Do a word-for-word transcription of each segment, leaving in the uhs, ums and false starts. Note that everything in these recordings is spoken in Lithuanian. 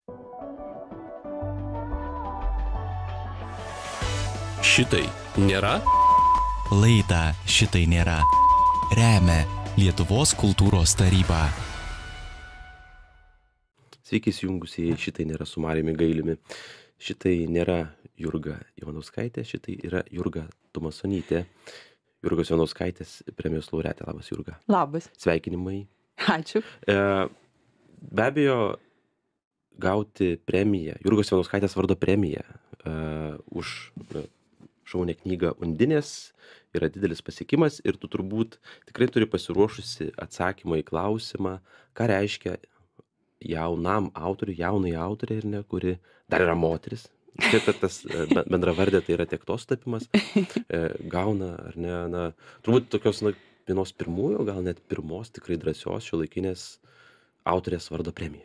Šitai nėra? Laidą Šitai nėra remia Lietuvos kultūros taryba. Sveiki įsijungusieji Šitai nėra su Mariumi Gailiumi. Šitai nėra Jurga Ivanauskaitė, šitai yra Jurga Tumasonytė. Jurgos Ivanauskaitės premijos laureatė. Labas, Jurga. Labas. Sveikinimai. Ačiū. E, be abejo, gauti premiją, Jurgos Ivanauskaitės vardo premiją e, už e, šaunę knygą Undinės yra didelis pasiekimas ir tu turbūt tikrai turi pasiruošusi atsakymą į klausimą, ką reiškia jaunam autoriui, jaunai autoriai, ir ne, kuri dar yra moteris. Tiek, kad tas bendravardė tai yra tiek tos tapimas, e, gauna, ar ne, na, turbūt tokios, na, vienos pirmųjų, gal net pirmos tikrai drąsios šiuolaikinės autorės vardo premiją.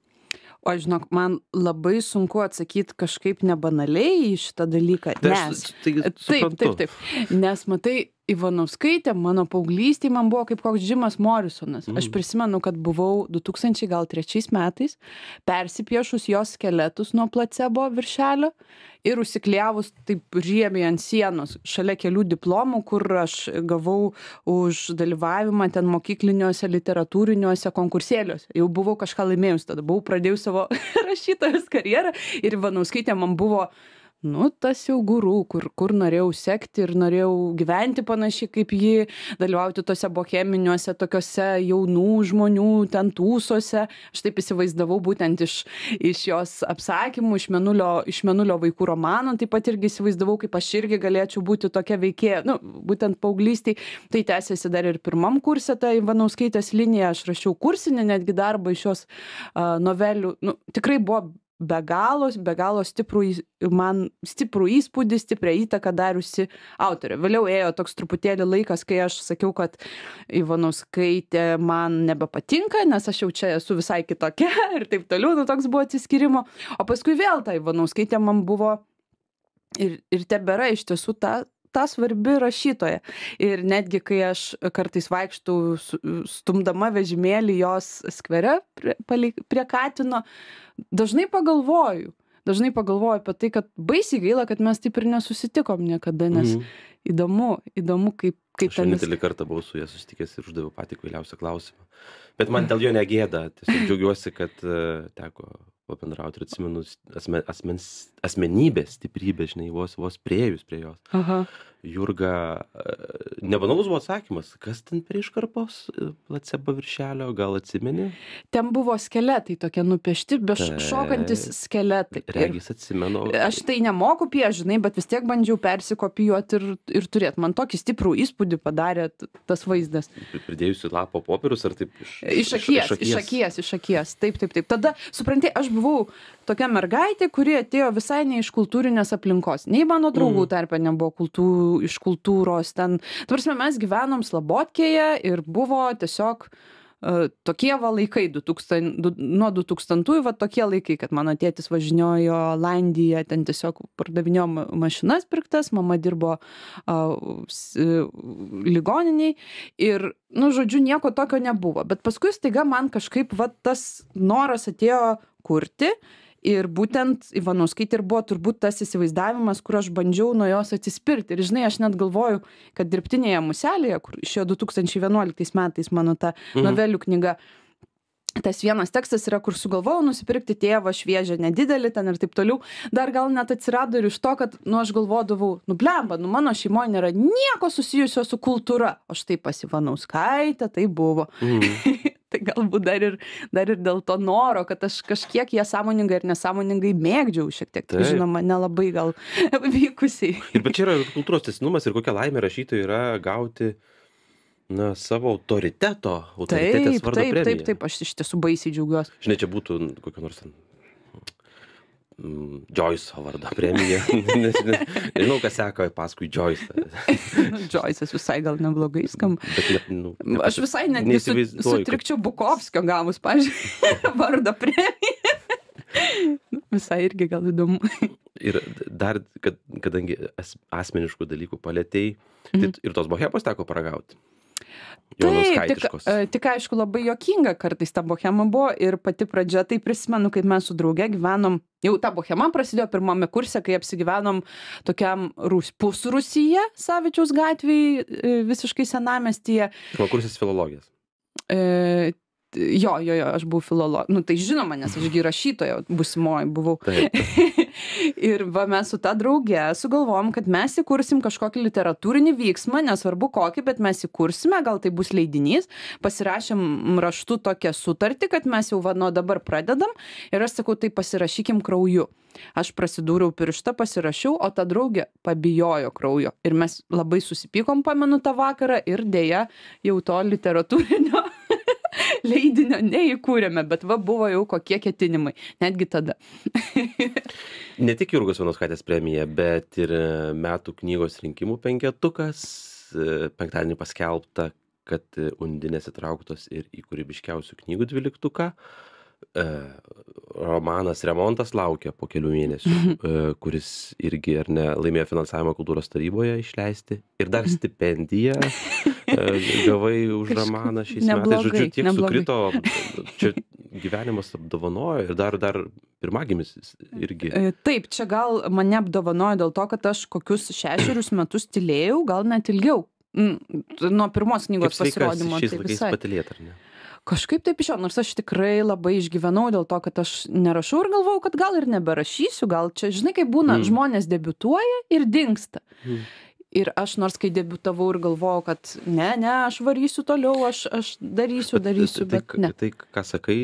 O žinok, man labai sunku atsakyti kažkaip nebanaliai į šitą dalyką, Tai nes... aš, tai Taip, suprantu. taip, taip. Nes matai, Ivanauskaitė mano paauglystėj man buvo kaip koks Džimas Morisonas. Aš prisimenu, kad buvau du tūkstančiai trečiais metais persipiešus jos skeletus nuo placebo viršelio ir užsiklijavus taip riebiai ant sienos šalia kelių diplomų, kur aš gavau už dalyvavimą ten mokykliniuose literatūriniuose konkursėliuose. Jau buvau kažką laimėjus, tada buvau pradėjus savo rašytojos karjerą ir Ivanauskaitė man buvo nu, tas jau guru, kur, kur norėjau sekti ir norėjau gyventi panašiai kaip ji, dalyvauti tose boheminiuose, tokiuose jaunų žmonių, ten tūsose. Aš taip įsivaizdavau būtent iš, iš jos apsakymų, iš Mėnulio, iš Mėnulio vaikų romano, taip pat irgi įsivaizdavau, kaip aš irgi galėčiau būti tokia veikėja, nu, būtent paauglystėj. Tai tęsiasi dar ir pirmam kurse, ta Ivanauskaitės linija, aš rašiau kursinį netgi darbą iš jos uh, novelių, nu, tikrai buvo be galo, be galo stiprų, man stiprų įspūdį, stiprią įtaką dariusi autorė. Vėliau ėjo toks truputėlį laikas, kai aš sakiau, kad Ivanauskaitė man nebepatinka, nes aš jau čia esu visai kitokia ir taip toliau, nu toks buvo atsiskyrimo. O paskui vėl ta Ivanauskaitė man buvo ir, ir tebėra iš tiesų ta, ta svarbi rašytoja. Ir netgi kai aš kartais vaikštau stumdama vežimėlį jos skvere prie, prie Katino, dažnai pagalvoju, dažnai pagalvoju apie tai, kad baisiai gaila, kad mes taip ir nesusitikom niekada, nes mm. įdomu, įdomu, kaip, kaip aš vienintelį kartą buvau su ja susitikęs ir uždaviau patį kvailiausią klausimą. Bet man dėl jo negėda, tiesiog džiaugiuosi, kad uh, teko pabendrauti ir atsimenu asmen, asmens, asmenybės stiprybę, žinai, vos, vos priejus prie jos. Aha. Jurga, nebanalus buvo atsakymas, kas ten prie iškarpos placebo viršelio, gal atsimeni? Ten buvo skeletai tokie nupiešti, be šokantis skeletai. Regis atsimenu. Aš tai nemoku piežinai, bet vis tiek bandžiau persikopijuoti ir, ir turėti. Man tokį stiprų įspūdį padarė tas vaizdas. Pridėjusi lapo popierius ar taip iš, iš, akies, iš, akies. iš akies? Iš akies, taip, taip, taip. Tada, supranti, aš buvau tokia mergaitė, kuri atėjo visai ne iš kultūrinės aplinkos. Nei mano draugų tarpe nebuvo kultūrų, iš kultūros. Ten, tvarsime, mes gyvenom Slabotkėje ir buvo tiesiog uh, tokie va laikai, du tūkstančiai, du, nuo du tūkstantųjų va tokie laikai, kad mano tėtis važiniojo Olandiją, ten tiesiog pardavinėjo mašinas pirktas, mama dirbo uh, ligoniniai ir, nu, žodžiu, nieko tokio nebuvo. Bet paskui staiga man kažkaip va tas noras atėjo kurti. Ir būtent Ivanauskaitė ir buvo turbūt tas įsivaizdavimas, kur aš bandžiau nuo jos atsispirti. Ir žinai, aš net galvoju, kad Dirbtinėje muselėje, kur išėjo du tūkstančiai vienuoliktais metais mano ta mhm. novelių knyga, tas vienas tekstas yra, kur sugalvojau nusipirkti tėvą šviežią, nedidelį ten ir taip toliau. Dar gal net atsirado ir iš to, kad, nu, aš galvodavau, nu, blemba, nu, mano šeimoje nėra nieko susijusio su kultūra. O štai pas Ivanauskaitę tai buvo. Mhm. Tai galbūt dar ir, dar ir dėl to noro, kad aš kažkiek ją sąmoningai ir nesąmoningai mėgdžiau šiek tiek. Tai, žinoma, nelabai gal vykusiai. Ir bet čia yra kultūros tęstinumas ir kokia laimė rašytojui yra gauti, na, savo autoriteto, autoritetės vardo premiją. Taip, taip, taip, aš iš tiesų baisiai džiaugiuosi. Žinai, čia būtų kokia nors Joyce'o vardo premija. Nežinau, kas seka paskui Joyce. Joyce'as visai gal neblogai skamba. Bet, ne, nu, aš visai netgi su, sutrikčiau Bukovskio gavus, pavyzdžiui, vardo premiją. Visai irgi gal įdomu. Ir dar, kad, kadangi as, asmeniškų dalykų palėtei, tai ir tos bohemos teko paragauti. Taip, tik, Jonauskaitiškos. e, tik aišku, labai juokinga kartais ta bohema buvo ir pati pradžia, tai prisimenu, kaip mes su drauge gyvenom, jau ta bohema prasidėjo pirmame kurse, kai apsigyvenom tokiam Rus, pusrusyje, Savičiaus gatvėje, e, visiškai senamiestyje. Pirmo kursas filologijos. E, jo, jo, jo, aš buvau filologija. Nu, tai žinoma, nes aš gi rašytoja būsimoji buvau. Taip. Ir va, mes su ta drauge sugalvojom, kad mes įkursim kažkokį literatūrinį vyksmą, nesvarbu kokį, bet mes įkursime, gal tai bus leidinys, pasirašėm raštu tokią sutartį, kad mes jau va, nuo dabar pradedam ir aš sakau, tai pasirašykim krauju. Aš prasidūriau pirštą, pasirašiau, o ta draugė pabijojo kraujo. Ir mes labai susipykom, pamenu tą vakarą ir dėja jau to literatūrinio leidinio neįkūrėme, bet va buvo jau kokie ketinimai, netgi tada. Ne tik Jurgos Ivanauskaitės premija, bet ir metų knygos rinkimų penketukas. Penktadienį paskelbta, kad Undinės įtrauktos ir į kūrybiškiausių knygų dvyliktuką. Romanas Remontas laukia po kelių mėnesių, kuris irgi ar ne laimėjo finansavimą kultūros taryboje išleisti. Ir dar stipendiją gavai už romaną šiais metais. Žodžiu, tiek neblogai. sukrito, čia gyvenimas apdovanojo ir dar, dar pirmagimis irgi. E, Taip, čia gal mane apdovanojo dėl to, kad aš kokius šešerius metus tylėjau, gal net ilgiau. Mm, Nuo pirmos Kaip knygos sveikas pasirodymo. šiais tai laikais visai. patylėt, ar ne? Kažkaip taip iš jo, nors aš tikrai labai išgyvenau dėl to, kad aš nerašau ir galvojau, kad gal ir neberašysiu, gal čia, žinai, kaip būna, Mm. žmonės debiutuoja ir dingsta. Mm. Ir aš nors kai debiutavau ir galvojau, kad ne, ne, aš varysiu toliau, aš, aš darysiu, darysiu, bet tai, ne. Tai, ką sakai,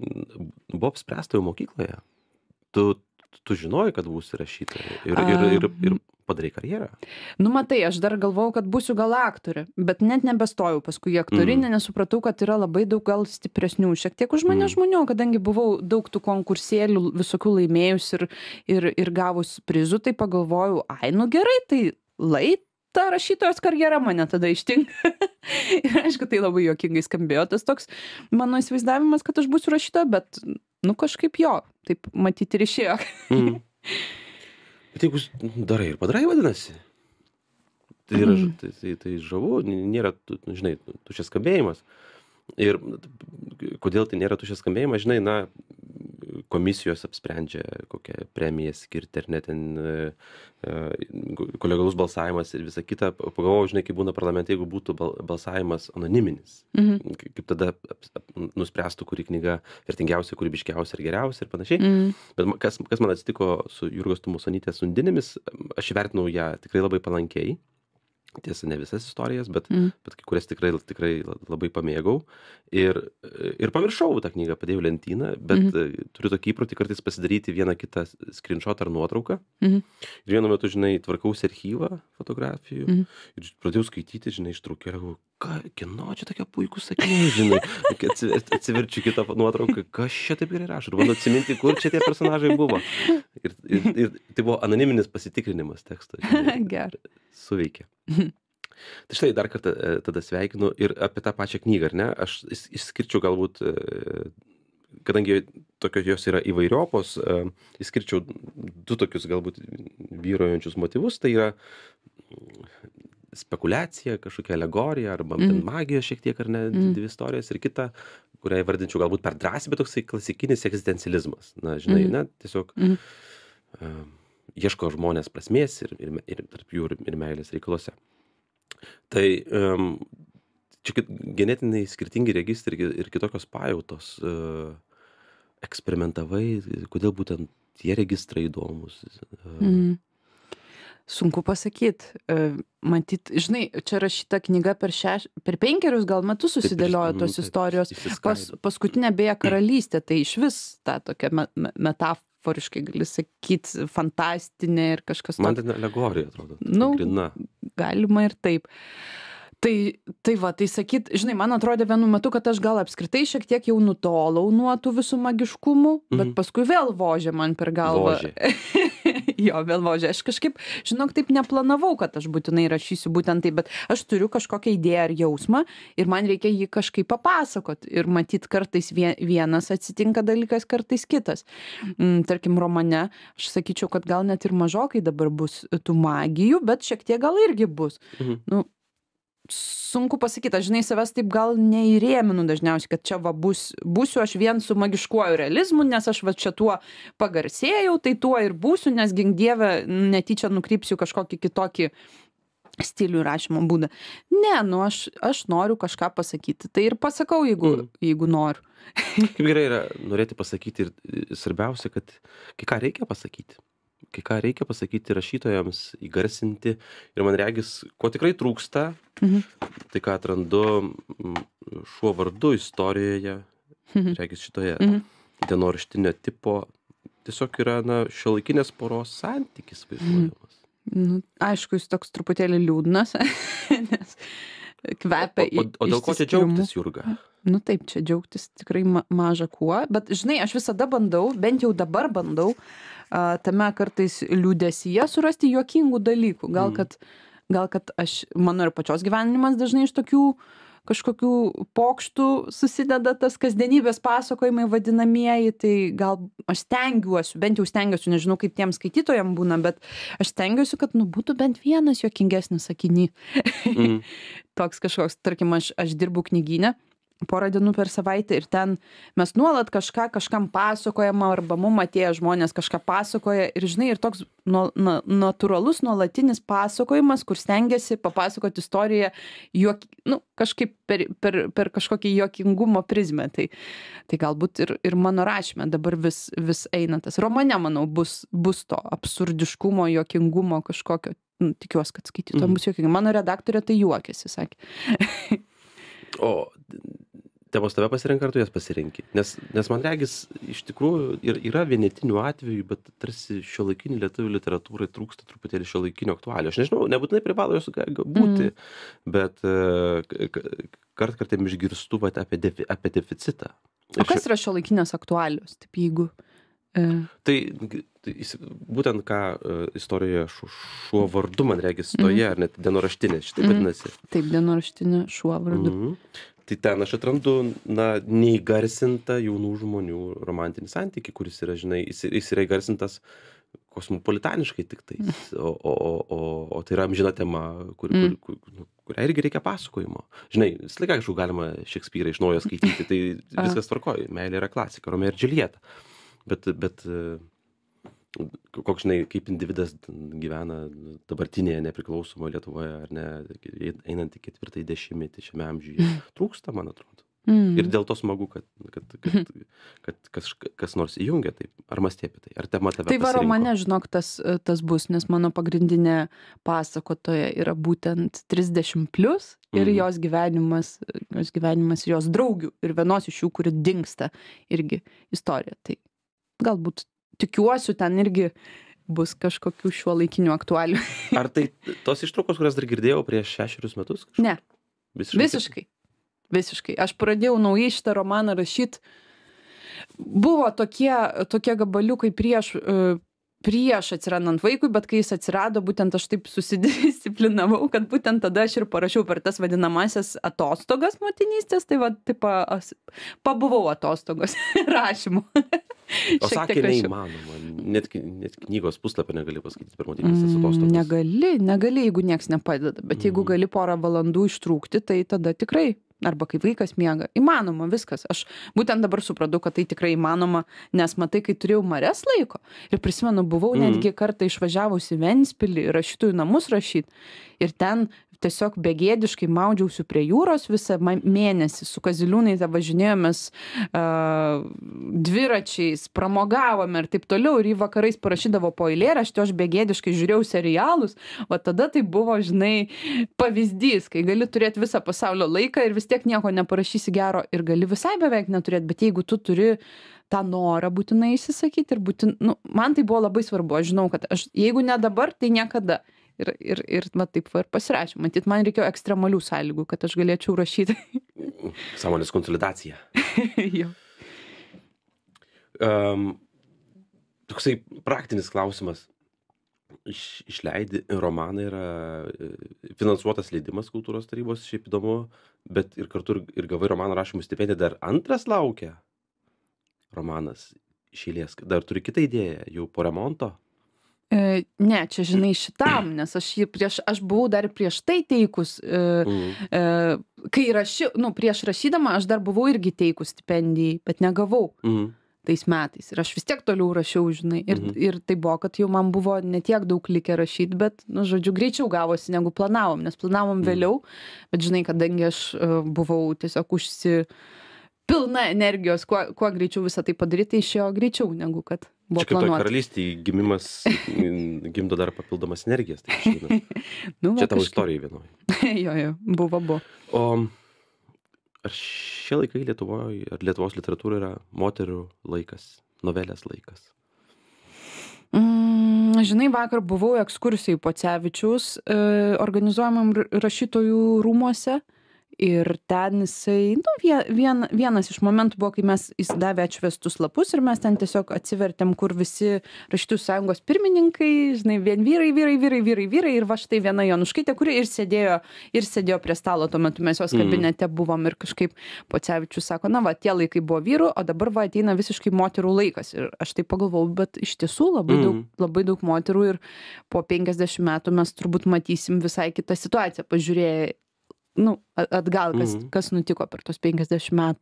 buvo apspręsta jau mokykloje. Tu, tu žinojai, kad būsi rašytoja ir, ir, ir, ir padarai karjerą. Nu, matai, aš dar galvojau, kad būsiu gal aktorė, bet net nebestojau paskui į aktorinę, Mm. nes supratau, kad yra labai daug gal stipresnių, šiek tiek už mane Mm. žmonių, kadangi buvau daug tų konkursėlių visokių laimėjus ir, ir, ir gavus prizų, tai pagalvojau, ai, nu gerai, tai lai ta rašytojos karjera mane tada ištinka. Ir aišku, tai labai juokingai skambėjo tas toks mano įsivaizdavimas, kad aš būsiu rašytoja, bet, nu, kažkaip jo, taip matyti ir išėjo. Mm. Bet jeigu darai ir padarai, vadinasi. Tai, yra, Mhm. tai, tai, tai žavu, nėra, tu- nu, žinai, tuščias skambėjimas. Ir kodėl tai nėra tuščias skambėjimas, žinai, na, komisijos apsprendžia kokią premiją skirti, ar net ten e, e, kolegalus balsavimas ir visa kita. Pagalvojau, žinai, kaip būna parlamente, jeigu būtų bal- balsavimas anoniminis. Mhm. Kaip tada aps- ap- nuspręstų, kuri knyga vertingiausia, kūrybiškiausia ir geriausia ir panašiai. Mm. Bet ma- kas, kas man atsitiko su Jurgos Tumasonytės Undinėmis, aš įvertinau ją tikrai labai palankiai. Tiesa, ne visas istorijas, bet, Mm. bet kai kurias tikrai, tikrai labai pamėgau. Ir, ir pamiršau tą knygą, padėjau lentyną, bet Mhm. turiu tokį įprotį kartais pasidaryti vieną kitą screenshot ar nuotrauką. Mhm. Ir vienu metu, žinai, tvarkausi archyvą fotografijų Mhm. ir pradėjau skaityti, žinai, ištraukėlę, galvoju, ką, kieno čia tokia puikūs sakiniai, žinai, kai atsiver, atsiverčiu kitą nuotrauką, kas čia taip gerai rašo, ir bandau atsiminti, kur čia tie personažai buvo. Ir, ir, ir tai buvo anoniminis pasitikrinimas teksto, žinai, Gerai. suveikė. Tai štai dar kartą e, tada sveikinu ir apie tą pačią knygą, ar ne? Aš is- išskirčiau galbūt, e, kadangi tokios jos yra įvairiopos, e, išskirčiau du tokius galbūt vyrojančius motyvus, tai yra spekulacija, kažkokia alegorija arba Mhm. ten magija šiek tiek, ar ne, Mhm. dvi istorijas ir kita, kurią įvardinčiau galbūt per drąsiai, bet toksai klasikinis egzistencializmas. Na, žinai, Mhm. ne, tiesiog Mhm. e, ieško žmonės prasmės ir, ir, ir tarp jų ir, ir meilės reikaluose. Tai um, čia kit- ganėtinai skirtingi registrai ir, ir kitokios pajautos. Uh, eksperimentavai, kodėl būtent tie registrai įdomus. Uh, Mhm. Sunku pasakyti. Matyt, žinai, čia rašyta knyga per, šeš, per penkerius gal metus taip, susidėliojo nu, tos taip, istorijos. išsiskaido. Pas, paskutinė beje karalystė, tai iš vis ta tokia me, me, metaforiškai gali sakyti, fantastinė ir kažkas Man tokio. ten alegorija atrodo. Nu, grina. Galima ir taip. Tai, tai va, tai sakyt, žinai, man atrodė vienu metu, kad aš gal apskritai šiek tiek jau nutolau nuo tų visų magiškumų, bet Mhm. paskui vėl vožė man per galvą. Vožė. Jo, vėl vožė. Aš kažkaip, žinok, taip neplanavau, kad aš būtinai rašysiu būtent taip, bet aš turiu kažkokią idėją ar jausmą ir man reikia jį kažkaip papasakot. Ir matyt, kartais vie- vienas atsitinka dalykas, kartais kitas. Mm, tarkim, romane, aš sakyčiau, kad gal net ir mažokai dabar bus tų magijų, bet šiek tiek gal irgi bus. Mhm. Nu, sunku pasakyti, aš žinai savęs taip gal neįrėminu dažniausiai, kad čia va bus, būsiu aš vien su magiškuoju realizmu, nes aš va čia tuo pagarsėjau, tai tuo ir būsiu, nes gink dieve netyčia nukrypsiu kažkokį kitokį stilių rašymo būdą. Ne, nu aš, aš noriu kažką pasakyti. Tai ir pasakau, jeigu, mm. jeigu noriu. Kaip gerai yra norėti pasakyti ir svarbiausia, kad kai ką reikia pasakyti. Kai ką reikia pasakyti rašytojams, įgarsinti. Ir man regis, ko tikrai trūksta, mhm. tai ką atrandu Šuo vardu istorijoje, mhm. regis šitoje mhm. dienoraštinio tipo, tiesiog yra na, šiuolaikinės poros santykis vaizduojamas. Mhm. Nu, aišku, jis toks truputėlį liūdnas, nes kvepia į... O, o, o dėl ko čia džiaugtis, Jurga? Nu taip, čia džiaugtis tikrai ma maža kuo, bet žinai, aš visada bandau, bent jau dabar bandau, uh, tame kartais liūdesyje surasti juokingų dalykų. Gal, kad, gal, kad aš, mano ir pačios gyvenimas dažnai iš tokių kažkokių pokštų susideda tas kasdienybės pasakojimai vadinamieji, tai gal aš stengiuosi, bent jau stengiuosi, nežinau kaip tiem skaitytojam būna, bet aš stengiuosi, kad nu, būtų bent vienas juokingesnis sakinys. Mm. Toks kažkoks, tarkim, aš, aš dirbu knygyne porą dienų per savaitę ir ten mes nuolat kažką kažkam pasakojama arba mum atėję žmonės kažką pasakoja ir žinai, ir toks nu, na, natūralus nuolatinis pasakojimas, kur stengiasi papasakoti istoriją juok, nu, kažkaip per, per, per kažkokį juokingumo prizmę. Tai, tai galbūt ir, ir mano rašyme dabar vis, vis eina tas. Romane, manau, bus, bus to absurdiškumo, juokingumo kažkokio. Nu, tikiuosi, kad skaitytojams mm. bus juokinga. Mano redaktorė tai juokėsi, sakė. O tėvos tave pasirenka, ar tu jas pasirenki? Nes, nes man regis, iš tikrųjų, ir, yra vienetinių atvejų, bet tarsi šiuolaikinį lietuvių literatūrai trūksta truputėlį šiuolaikinio aktualių. Aš nežinau, nebūtinai privalo jos būti, mm. bet kart kartėm išgirstu vat, apie, defi, apie deficitą. O kas yra šiuolaikinės aktualios? Taip, jeigu... E... Tai, tai būtent ką istorijoje Šuo vardu, man regis, stoje, mm. ar net dienoraštinė, šitai mm. vadinasi. Taip, dienoraštinė Šuo vardu. Mm. Tai ten aš atrandu, na, neįgarsintą jaunų žmonių romantinį santykį, kuris yra, žinai, jis, jis yra įgarsintas kosmopolitaniškai tik tais, o, o, o, o tai yra amžina tema, kur, mm. kur, kur, kurią irgi reikia pasakojimo. Žinai, visą laiką kažkaip galima Šekspyrą iš naujo skaityti, tai viskas tvarkoja, meilė yra klasika, Romeo ir Džiuljeta. Bet, bet koks, žinai, kaip individas gyvena dabartinėje nepriklausomoje Lietuvoje, ar ne, einant į ketvirtąjį dešimtmetį šiame amžiuje, trūksta, man atrodo. Mm. Ir dėl to smagu, kad, kad, kad, kad kas, kas nors įjungia, taip, ar mąstė apie tai, ar tema tave pasirinko. Tai va, romane, žinok, tas, tas bus, nes mano pagrindinė pasakotoja yra būtent trisdešimt plus ir mm. jos gyvenimas, jos gyvenimas ir jos draugių, ir vienos iš jų, kuri dingsta irgi istorija. Tai galbūt tikiuosi, ten irgi bus kažkokių šiuolaikinių aktualių. Ar tai tos ištraukos, kurias dar girdėjau prieš šešerius metus? Kažkaip? Ne. Visiškai. Visiškai. Visiškai. Aš pradėjau naujai šitą romaną rašyti. Buvo tokie, tokie gabaliukai prieš, prieš atsirandant vaikui, bet kai jis atsirado, būtent aš taip susidisciplinavau, kad būtent tada aš ir parašiau per tas vadinamasias atostogas motinystės, tai va, taip, pabuvau atostogos rašymu. O sakė, neįmanoma. Net, net knygos puslapį negali paskaityti per motinystės atostogas. Negali, negali, jeigu nieks nepadeda. Bet jeigu gali porą valandų ištrūkti, tai tada tikrai. Arba kai vaikas miega. Įmanoma viskas. Aš būtent dabar supratau, kad tai tikrai įmanoma, nes matai, kai turėjau Marias laiko. Ir prisimenu, buvau mm. netgi kartą išvažiavusi į Ventspilį rašytojų namus rašyti. Ir ten tiesiog begėdiškai maudžiausi prie jūros visą mėnesį. Su Kaziliūnaite važinėjomės uh, dviračiais, pramogavome ir taip toliau. Ir į vakarais parašydavo po eilėraštį, aš begėdiškai žiūrėjau serialus. O tada tai buvo, žinai, pavyzdys, kai gali turėti visą pasaulio laiką ir vis tiek nieko neparašysi gero ir gali visai beveik neturėti. Bet jeigu tu turi tą norą būtinai įsisakyti ir būtin, nu, man tai buvo labai svarbu. Aš žinau, kad aš, jeigu ne dabar, tai niekada. Ir, ir, ir va, taip va, ir pasirašė. Matyt, man reikėjo ekstremalių sąlygų, kad aš galėčiau rašyti. Sąmonės konsolidacija. Jo. Um, toksai praktinis klausimas. Iš, išleidi romaną, yra finansuotas leidimas kultūros tarybos, šiaip įdomu, bet ir kartu ir, ir gavai romano rašymų stipendiją, dar antras laukia romanas iš eilės. Dar turi kitą idėją, jau po remonto? E, ne, čia žinai šitam, nes aš jį prieš, aš buvau dar prieš tai teikus, e, Mhm. e, kai raši, nu, prieš rašydama aš dar buvau irgi teikus stipendijai, bet negavau Mhm. tais metais. Ir aš vis tiek toliau rašiau, žinai. Ir, Mhm. ir tai buvo, kad jau man buvo ne tiek daug likę rašyti, bet, nu, žodžiu, greičiau gavosi, negu planavom, nes planavom vėliau, bet, žinai, kadangi aš e, buvau tiesiog užsi pilna energijos, kuo, kuo greičiau visą tai padaryti, tai išėjo greičiau, negu kad buvo Čia kaip toj planuota. karalystėje gimimas mm, gimdo dar papildomas energijas. Tai išeina. Nu, va, Čia tavo kažkaip- istorija vienoje. jo, jo, buvo, buvo. O ar šie laikai Lietuvoje, ar Lietuvos literatūra yra moterų laikas, novelės laikas? Mm, žinai, vakar buvau ekskursijai Pocevičiaus e, organizuojamam r- rašytojų rūmuose. Ir ten jisai, nu, vie- vien, vienas iš momentų buvo, kai mes įsidavę atšvestus lapus ir mes ten tiesiog atsivertėm, kur visi rašytojų sąjungos pirmininkai, žinai, vien vyrai, vyrai, vyrai, vyrai, vyrai ir va štai viena Jonuškaitė, kuri ir sėdėjo, ir sėdėjo prie stalo, tuo metu mes jos Mm. kabinete buvom ir kažkaip Pocevičius sako, na va, tie laikai buvo vyrų, o dabar va ateina visiškai moterų laikas. Ir aš tai pagalvojau, bet iš tiesų labai, Mm. daug, labai daug moterų ir po penkiasdešimt metų mes turbūt matysim visai kitą situaciją, pažiūrėję nu, a- atgal, kas, Mhm. kas nutiko per tos penkiasdešimt metų.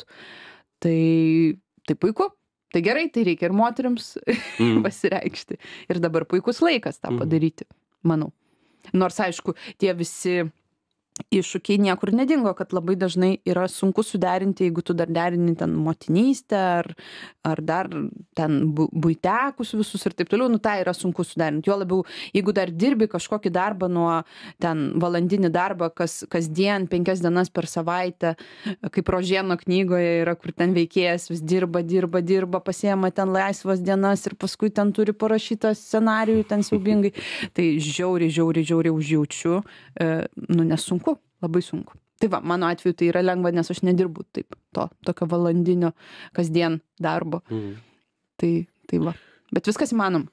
Tai, tai puiku, tai gerai, tai reikia ir moteriams Mm. pasireikšti. Ir dabar puikus laikas tą Mhm. padaryti, manau. Nors, aišku, tie visi iššūkiai niekur nedingo, kad labai dažnai yra sunku suderinti, jeigu tu dar derini ten motinystę ar, ar dar ten bu- buitekus visus ir taip toliau, nu tai yra sunku suderinti. Jo labiau, jeigu dar dirbi kažkokį darbą nuo ten valandinį darbą, kas, kasdien, penkias dienas per savaitę, kaip Rožėno knygoje yra, kur ten veikėjas vis dirba, dirba, dirba, pasiema ten laisvas dienas ir paskui ten turi parašytą scenarijų ten siaubingai. Tai žiauriai, žiauriai, žiauriai užjaučiu, e, nu nesunku. Labai sunku. Tai va, mano atveju tai yra lengva, nes aš nedirbu taip, to tokio valandinio kasdien darbo. Mm. Tai, tai va. Bet viskas įmanom.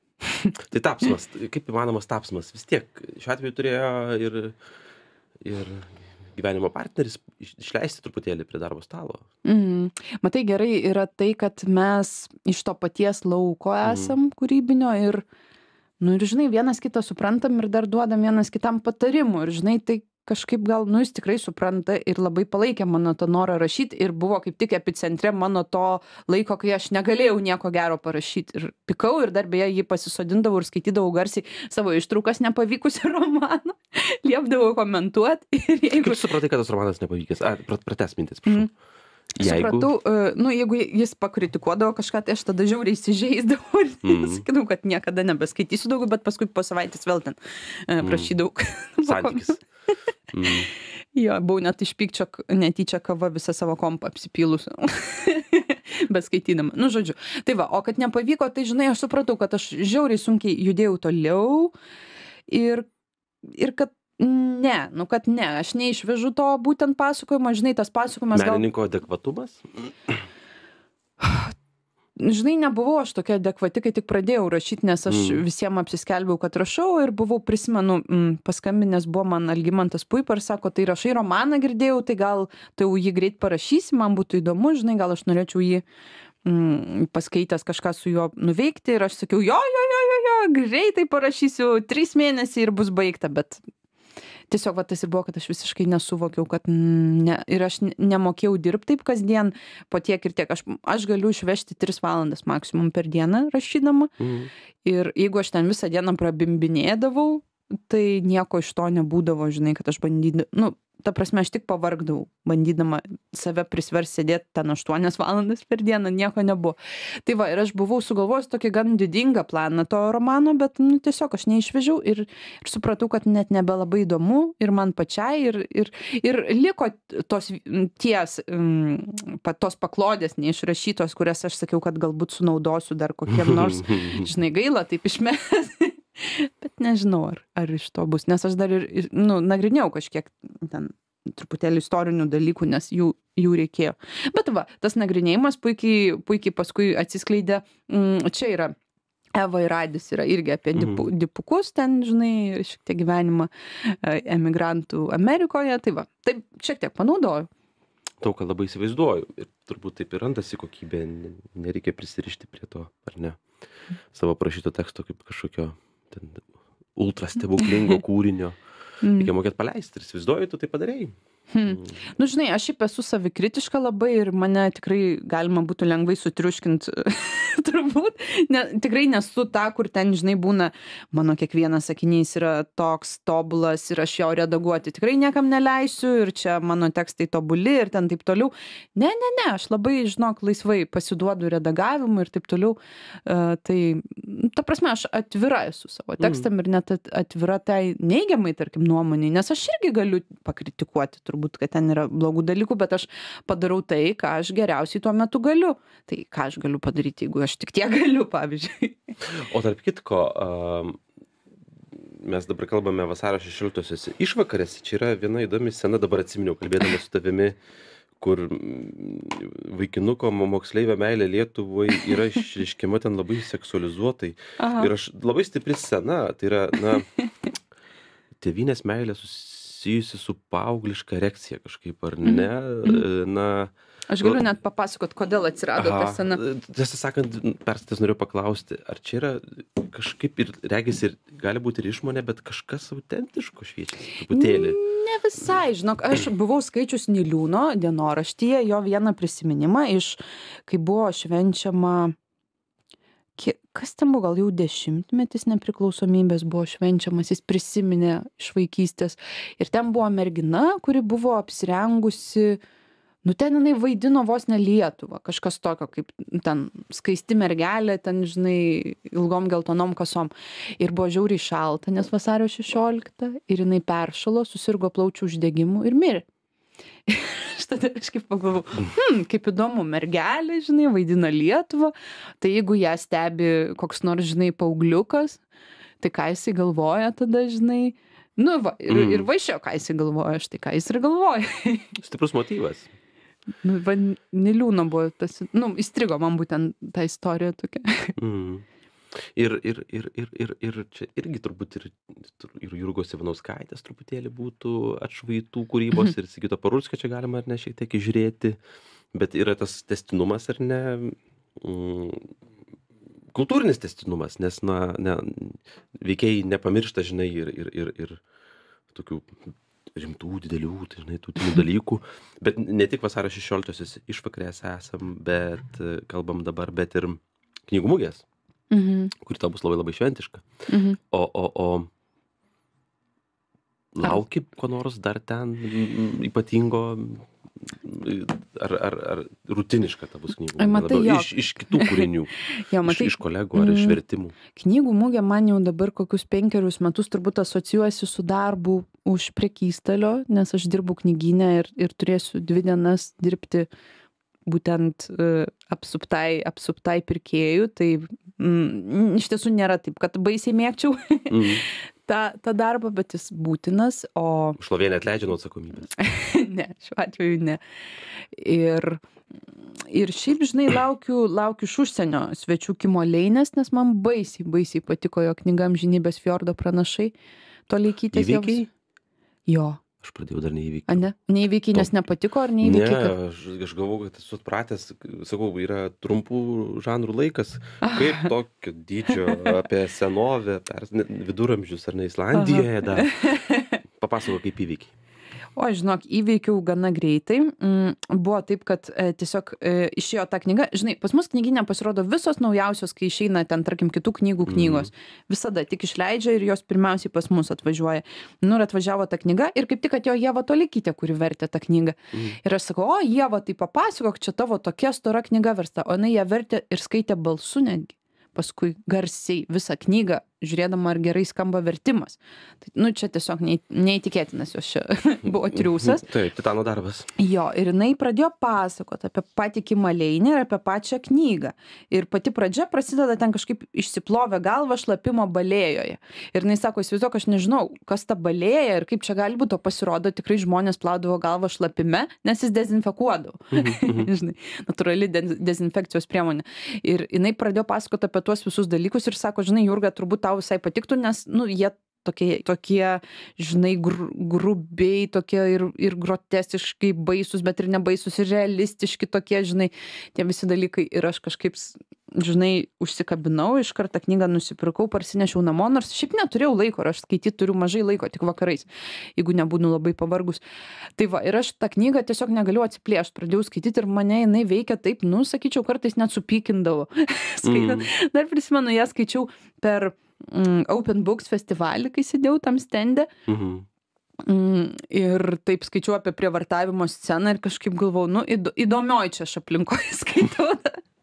Tai tapsmas, kaip įmanomas tapsmas, vis tiek šiuo atveju turėjo ir, ir gyvenimo partneris iš- išleisti truputėlį prie darbo stalo. Mhm. Matai, gerai yra tai, kad mes iš to paties lauko esam kūrybinio ir, nu ir žinai, vienas kitą suprantam ir dar duodam vienas kitam patarimų. Ir žinai, tai kažkaip gal, nu jis tikrai supranta ir labai palaikė mano tą norą rašyti ir buvo kaip tik epicentre mano to laiko, kai aš negalėjau nieko gero parašyti. Ir pikau ir dar beje jį pasisodindavau ir skaitydavau garsiai savo ištraukas nepavykusių romanų, liepdavau komentuoti. Ir jeigu Kaip supratai, kad tas romanas nepavykęs? A, prat- pratęs mintis, prašau. Mhm. supratau, e, nu jeigu jis pakritikuodavo kažką, tai aš tada žiauriai įsižeisdavau ir Mhm. sakydavau, kad niekada nebeskaitysiu daugiau, bet paskui po savaitės vėl ten e, prašydavau. Santykis. Mm. Jo, buvau net iš pykčio k- netyčia kava visą savo kompą apsipylus. Beskaitydama. Nu, žodžiu. Tai va, o kad nepavyko, tai žinai, aš supratau, kad aš žiauriai sunkiai judėjau toliau ir, ir kad ne, nu kad ne, aš neišvežu to būtent pasakojimo, žinai, tas pasakojimas gal... Menininko adekvatumas? Žinai, nebuvau aš tokia adekvati, kai tik pradėjau rašyti, nes aš Mm. visiems apsiskelbiau, kad rašau ir buvau, prisimenu, mm, paskambinęs buvo man Algimantas Puipa ir sako, tai rašai romaną girdėjau, tai gal tu jau jį greit parašysi, man būtų įdomu, žinai, gal aš norėčiau jį mm, paskaitęs kažką su juo nuveikti ir aš sakiau, jo, jo, jo, jo, jo, greitai parašysiu, trys mėnesiai ir bus baigta, bet tiesiog va, tas ir buvo, kad aš visiškai nesuvokiau, kad ne, ir aš ne- nemokėjau dirbti taip kasdien po tiek ir tiek. Aš, aš galiu išvežti tris valandas maksimum per dieną rašydama Mm. ir jeigu aš ten visą dieną prabimbinėdavau, tai nieko iš to nebūdavo, žinai, kad aš bandydavau, nu, ta prasme, aš tik pavargdavau, bandydama save prisvers sėdėti ten aštuonias valandas per dieną, nieko nebuvo. Tai va, ir aš buvau sugalvojus tokį gan didingą planą to romano, bet, nu, tiesiog aš neišvežiau ir, ir supratau, kad net nebelabai įdomu ir man pačiai ir, ir, ir liko tos mm, ties, mm, pa- tos paklodės neišrašytos, kurias aš sakiau, kad galbūt sunaudosiu dar kokiem nors, žinai, gaila taip išmesti. Bet nežinau, ar, ar iš to bus, nes aš dar ir, ir nu, nagrinėjau kažkiek ten truputėlį istorinių dalykų, nes jų, jų reikėjo. Bet va, tas nagrinėjimas puikiai, puikiai paskui atsiskleidė, mm, čia yra Eva ir Adis yra irgi apie dipu, dipukus ten, žinai, šiek tiek gyvenimą e, emigrantų Amerikoje, tai va, taip šiek tiek panaudojau. daug ką labai įsivaizduoju ir turbūt taip ir randasi kokybė, ne- nereikia prisirišti prie to, ar ne, savo parašyto teksto kaip kažkokio ten ultra stebuklingo kūrinio. Reikia mokėti paleisti ir įsivaizduoju, tu tai padarei. Hmm. Nu, žinai, aš šiaip esu savikritiška labai ir mane tikrai galima būtų lengvai sutriuškinti, turbūt. Ne, tikrai nesu ta, kur ten, žinai, būna, mano kiekvienas sakinys yra toks tobulas ir aš jo redaguoti tikrai niekam neleisiu ir čia mano tekstai tobuli ir ten taip toliau. Ne, ne, ne, aš labai, žinok, laisvai pasiduodu redagavimui ir taip toliau. Uh, tai, ta prasme, aš atvira esu savo tekstam mm. ir net at- atvira tai neigiamai, tarkim, nuomonei, nes aš irgi galiu pakritikuoti, turbūt, kad ten yra blogų dalykų, bet aš padarau tai, ką aš geriausiai tuo metu galiu. Tai ką aš galiu padaryti, jeigu aš tik tiek galiu, pavyzdžiui. O tarp kitko, um, mes dabar kalbame vasario šešioliktosios išvakarėse, čia yra viena įdomi scena, dabar atsiminiau, kalbėdama su tavimi, kur mm, vaikinuko mo- moksleivio meilė Lietuvai yra išreiškiama ten labai seksualizuotai. Aha. Ir aš labai stipri scena, tai yra, na, tėvynės meilė susijusi su paaugliška erekcija kažkaip, ar ne? Na, Aš galiu net papasakot, kodėl atsirado ta aha, scena. tiesą sakant, persitęs norėjau paklausti, ar čia yra kažkaip ir regis ir gali būti ir išmonė, bet kažkas autentiško šviečia truputėlį. Ne visai, žinok, aš buvau skaičius Niliūno dienoraštyje jo vieną prisiminimą iš, kai buvo švenčiama, kie- kas ten buvo, gal jau dešimtmetis nepriklausomybės buvo švenčiamas, jis prisiminė iš vaikystės. Ir ten buvo mergina, kuri buvo apsirengusi, nu ten jinai vaidino vos ne Lietuvą, kažkas tokio, kaip ten skaisti mergelė, ten, žinai, ilgom geltonom kasom. Ir buvo žiauriai šalta, nes vasario šešiolikta ir jinai peršalo, susirgo plaučių uždegimu ir mirė. Aš tada kažkaip pagalvojau, hm, kaip įdomu, mergelė, žinai, vaidina Lietuvą, tai jeigu ją stebi koks nors, žinai, paaugliukas, tai ką jisai galvoja tada, žinai, nu va, ir, Mm. ir vaišėjo, ką jisai galvoja, štai ką jis ir galvoja. Stiprus motyvas. Nu, va, Niliūno buvo tas, nu, įstrigo man būtent ta istorija tokia. Mm. Ir, ir, ir, ir, ir, ir čia irgi turbūt ir, ir Jurgos Ivanauskaitės truputėlį būtų atšvaitų kūrybos ir Sigito Parulskio čia galima ar ne šiek tiek įžiūrėti, bet yra tas tęstinumas ar ne, mm, kultūrinis tęstinumas, nes na, ne, veikėjai nepamiršta, žinai, ir, ir, ir, ir tokių rimtų, didelių, tai, žinai, tų tų dalykų, bet ne tik vasario šešioliktosios išvakarėse esam, bet e, kalbam dabar, bet ir knygų mugės, Mhm. kuri tau bus labai labai šventiška. Mhm. O, o, o lauki ko nors dar ten mm, ypatingo, mm, ar, ar, ar rutiniška ta bus knygų Ai, mugė matai, labiau? jo. Iš, iš kitų kūrinių, Jo, iš, matai, iš kolegų ar iš mm, vertimų. knygų mugė man jau dabar kokius penkerius metus turbūt asocijuojasi su darbu už prekystalio, nes aš dirbu knygyne ir, ir turėsiu dvi dienas dirbti būtent uh, apsuptai, apsuptai pirkėjų, tai mm, iš tiesų nėra taip, kad baisiai mėgčiau Mm. tą, tą darbą, bet jis būtinas, o Šlovė neatleidžia nuo atsakomybės. ne, šiuo atveju ne. Ir, ir šiaip, žinai, laukiu, laukiu iš užsienio svečių Kimo Leinės, nes man baisiai, baisiai patiko jo knyga Amžinybės fjordo pranašai. Toleikytės jos- Įvykiai? Jo. Aš pradėjau dar neįvykiai. A ne? Neįvykiai, nes nepatiko, ar Ne, neįvykiai? Kad... aš, aš galvoju, kad esu atpratęs, sakau, yra trumpų žanrų laikas, kaip tokio dydžio apie senovę, per, ne, viduramžius ar ne Islandijoje dar. Papasako, kaip įvykiai. O, žinok, įveikiau gana greitai. Mm, buvo taip, kad e, tiesiog e, išėjo ta knyga. Žinai, pas mus knyginė pasirodo visos naujausios, kai išeina ten, tarkim, kitų knygų knygos. Visada tik išleidžia ir jos pirmiausiai pas mus atvažiuoja. Nu, ir atvažiavo ta knyga ir kaip tik atėjo Ieva Toleikytė, kuri vertė tą knygą. Mm. Ir aš sakau, o, Ieva, tai papasakok, čia tavo tokia stora knyga versta. O jinai ją vertė ir skaitė balsu netgi. Paskui garsiai visą knygą, žiūrėdama, ar gerai skamba vertimas. Tai, nu, čia tiesiog nei, neįtikėtinas jos čia buvo triūsas. Taip, titano darbas. Jo, ir jinai pradėjo pasakoti apie patį Kimą Leinį ir apie pačią knygą. Ir pati pradžia prasideda ten kažkaip išsiplovė galvą šlapimo balėjoje. Ir jinai sako, įsivaizduok, aš nežinau, kas ta balėja ir kaip čia gali būti, o pasirodo, tikrai žmonės plaudavo galvą šlapime, nes jis dezinfekuodavo. Žinai, natūrali de dezinfekcijos priemonė. Ir jinai pradėjo pasakoti apie tuos visus dalykus ir sako, žinai, Jurga, turbūt tau visai patiktų, nes, nu, jie tokie, tokie žinai, gr, grubiai, tokie ir, ir grotestiškai baisus, bet ir nebaisus, ir realistiški tokie, žinai, tie visi dalykai. Ir aš kažkaip, žinai, užsikabinau, iš karto knygą nusipirkau, parsinešiau namo, nors šiaip neturėjau laiko, aš skaityti turiu mažai laiko, tik vakarais, jeigu nebūnu labai pavargus. Tai va, ir aš tą knygą tiesiog negaliu atsiplėšti, pradėjau skaityti ir mane jinai veikia taip, nu, sakyčiau, kartais net supykindavo. Skaitant. Mm. Dar prisimenu, ją skaičiau per mm, Open Books festivalį, kai sėdėjau tam stende. Mhm. Mm, ir taip skaičiau apie prievartavimo sceną ir kažkaip galvau, nu, įdo, įdomioj čia aš aplinkoje skaitau.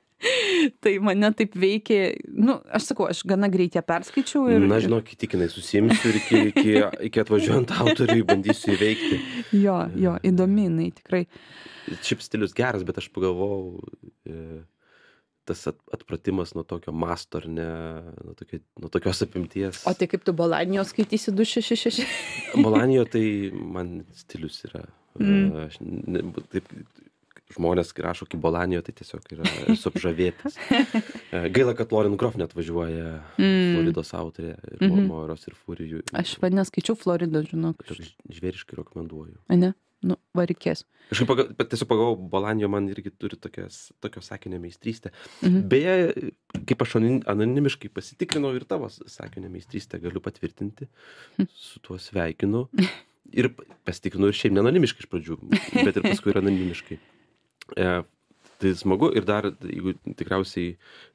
Tai mane taip veikė, nu, aš sakau, aš gana greit ją perskaičiau. Ir, Na, žinok, tikinai susimsiu ir iki, iki, iki atvažiuojant autoriui bandysiu įveikti. Jo, jo, įdomi, jinai tikrai. Šiaip stilius geras, bet aš pagalvojau, e, tas at, atpratimas nuo tokio masto, ar ne, nuo, tokio, nuo tokios apimties. O tai kaip tu Bolanijo skaitysi du šeši šeši? Bolanijo tai man stilius yra. Mm. Aš, ne, taip, žmonės, kai rašo kaip Bolanijo, tai tiesiog yra suapžavėtas. Gaila, kad Lauren Groff net važiuoja, mm. Floridos autorė, ir mm -hmm. Moros ir Furijų. Aš va neskaičiau Floridą, žinok. Žvėriškai rekomenduoju. Ne? Nu, va reikės. Aš paga, tiesiog pagalvojau, Bolanijo man irgi turi tokias, tokio sakinio meistrystę. Mm-hmm. Beje, kaip aš anonimiškai pasitikrinau ir tavo sakinio meistrystę galiu patvirtinti, mm. su tuo sveikinu. Ir pasitikrinau ir šiaip ne anonimiškai iš pradžių, bet ir paskui ir anonimiškai. E, tai smagu ir dar, jeigu tikriausiai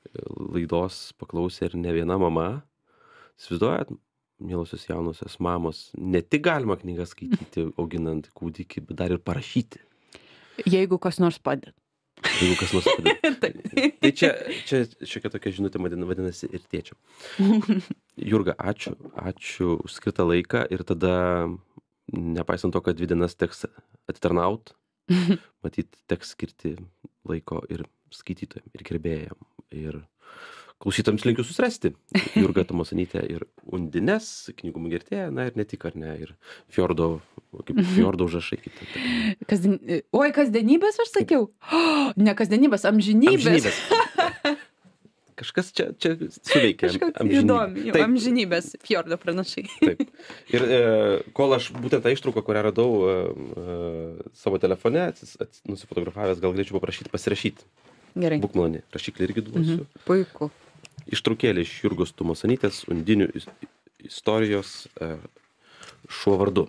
laidos paklausė ir ne viena mama, įsivaizduojat, mielosios jaunosios mamos, ne tik galima knygą skaityti auginant kūdikį, bet dar ir parašyti. Jeigu kas nors padeda. Jeigu kas nors padeda. Tai čia, čia šiokia tokia žinutė vadinasi ir tėčio. Jurga, ačiū, ačiū už skirtą laiką ir tada, nepaisant to, kad dvi dienas teks atitarnaut, matyt, teks skirti laiko ir skaitytojam, ir gerbėjam, ir klausytojams linkiu susirasti Jurga Tumasonytė ir Undines, knygų mugė, na ir ne tik, ar ne, ir Fjordo, kaip Fjordo užrašai. Kasdien... Oi, kasdienybės aš sakiau? Oh, ne kasdienybės, amžinybės. amžinybės. Kažkas čia, čia suveikia. Kažkas įdomi, amžinybės Fjordo pranašai. Taip. Ir e, kol aš būtent tą ištrauką, kurią radau e, e, savo telefone, atsis, ats, nusifotografavęs, gal galėčiau paprašyti pasirašyti. Gerai. Būk maloni, rašiklį irgi duosiu. Mhm. Puiku. Ištraukėlė iš Jurgos Tumasonytės Undinių istorijos e, šiuo vardu.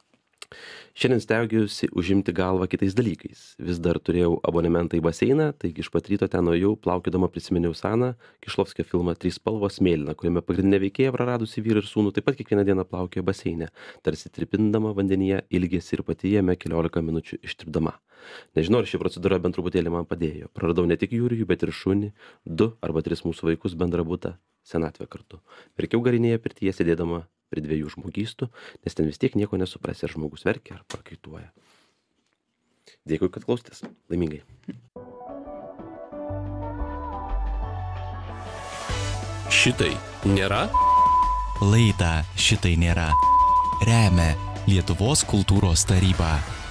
Šiandien stengiausi užimti galvą kitais dalykais. Vis dar turėjau abonementą į baseiną, taigi iš pat ryto ten nuėjau, plaukėdama prisiminiau seną Kišlovskio filmą Trys spalvos mėlyna, kuriame pagrindinė veikėja praradusi vyrą ir sūnų taip pat kiekvieną dieną plaukė baseine, tarsi tripindama vandenyje, ilgėsi ir pati jame keliolika minučių ištirpdama. Nežinau, ar ši procedūra bent truputėlį man padėjo. Praradau ne tik Jurijų, bet ir šunį, du arba tris mūsų vaikus bendrą butą, senatvę kartu. Verkiau garinėje pirtyje sėdėdama prie dviejų žmogystų, nes ten vis tiek nieko nesuprasi, ar žmogus verkia ar prakaituoja. Dėkui, kad klausėtės. Laimingai. Šitai nėra? Laidą Šitai nėra remia Lietuvos kultūros taryba.